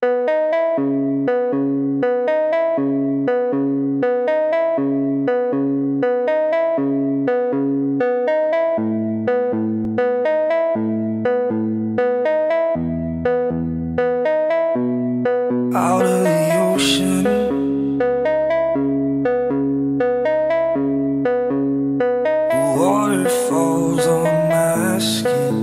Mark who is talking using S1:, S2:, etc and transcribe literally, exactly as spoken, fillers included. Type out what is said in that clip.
S1: Out of the ocean, water falls on my skin.